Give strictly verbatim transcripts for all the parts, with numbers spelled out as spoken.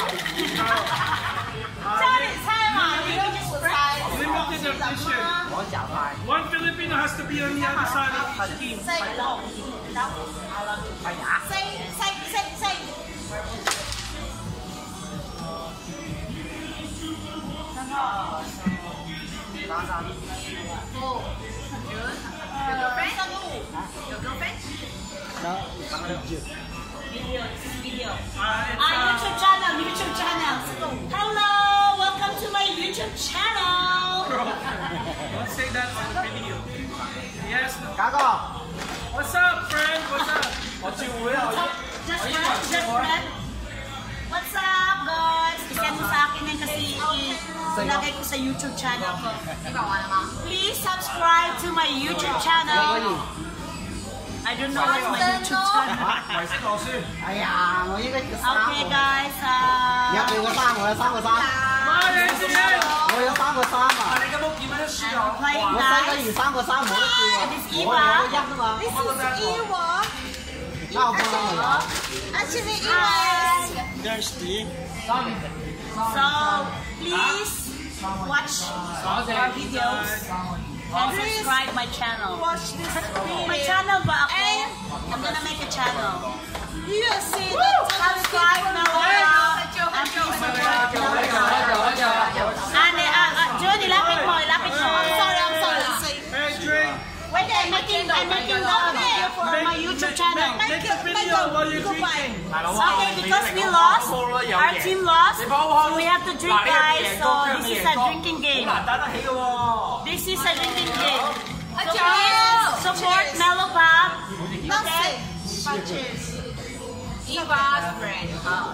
Limited edition. One Filipino has to be on the other side of the team. Say, say, say, say. Oh. Your girlfriend? Your girlfriend? No. Video, this is video. Uh, Ah, YouTube channel, YouTube channel. Hello, welcome to my YouTube channel. Don't say that on the video. Yes. Gago. What's up, friend? What's up? Just friend, just friend. What's up, guys? Isend mo sa akin yan kasi ilagay ko sa YouTube channel ko. Please subscribe to my YouTube channel. I don't know what's my YouTube channel. Okay, guys. Uh, Nhập đi có三個，有三個衫。我有三個衫啊！ I'm playing 我西雞魚三個衫冇得叫啊！ This is 我 Eva. 有一啊嘛。 This is Eva. 啱我幫你。 Actually, Eva. Thirsty. So, please watch our videos and subscribe my channel. Watch this My channel ba ako? I'm gonna make a channel. You see Subscribe na wala. And please subscribe na wala. Ane, ah, ah, Jun, ilapit mo, ilapit mo. Sorry, I'm sorry. Say, Hey, Drake. Wait, I'm making, I'm making the video for my YouTube channel. Make the video while you're drinking. Okay, because we lost, our team lost, so we have to drink, guys. So this is a drinking game. This is a drinking game. So please support Mellow Pop. Okay? cheers. Eva's friend.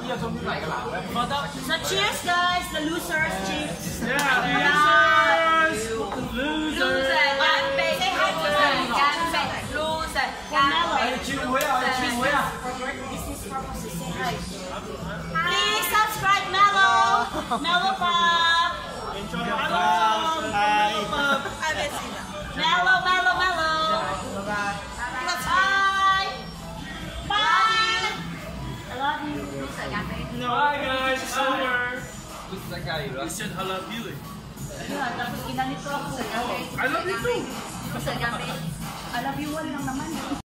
So cheers, guys. The losers, cheers. Yeah, losers. Losers. Say hi to them. Loser. Mellow. This is purpose. Say hi. Please subscribe Mellow. Mellow Pop. Enjoy. Hi. I haven't seen that. Mellow, mellow, mellow. Bye. Bye. I love you. Bye, guys. It's over. You said I love you. Yeah, tapos ginanito ako sa gabi. I love you too. Sa gabi. I love you one lang naman.